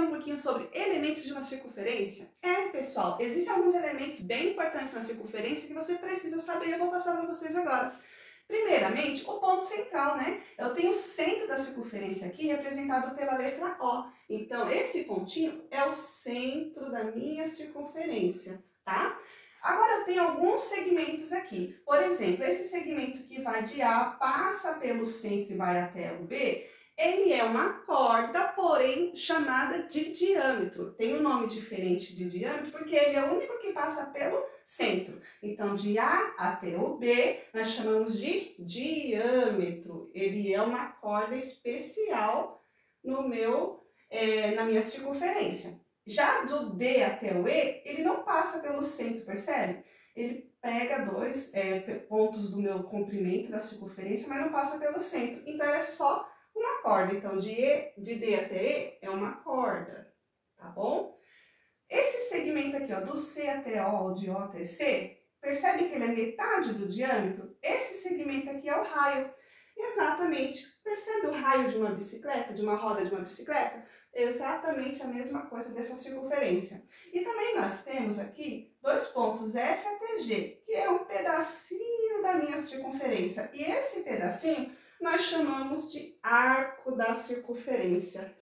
um pouquinho sobre elementos de uma circunferência? Pessoal, existem alguns elementos bem importantes na circunferência que você precisa saber e eu vou passar para vocês agora. Primeiramente, o ponto central, né? Eu tenho o centro da circunferência aqui representado pela letra O. Então, esse pontinho é o centro da minha circunferência, tá? Agora, eu tenho alguns segmentos aqui. Por exemplo, esse segmento que vai de A, passa pelo centro e vai até o B, ele é uma corda, porém chamada de diâmetro. Tem um nome diferente de diâmetro porque ele é o único que passa pelo centro. Então, de A até o B, nós chamamos de diâmetro. Ele é uma corda especial na minha circunferência. Já do D até o E, ele não passa pelo centro, percebe? Ele pega dois pontos do meu comprimento da circunferência, mas não passa pelo centro. Então, é só uma corda. Então, de D até E é uma corda, tá bom? Esse segmento aqui, ó, do C até O, de O até C, percebe que ele é metade do diâmetro? Esse segmento aqui é o raio. Exatamente. Percebe o raio de uma bicicleta, de uma roda de uma bicicleta? Exatamente a mesma coisa dessa circunferência. E também nós temos aqui dois pontos F até G, que é um pedacinho da minha circunferência. E esse pedacinho nós chamamos de arco da circunferência.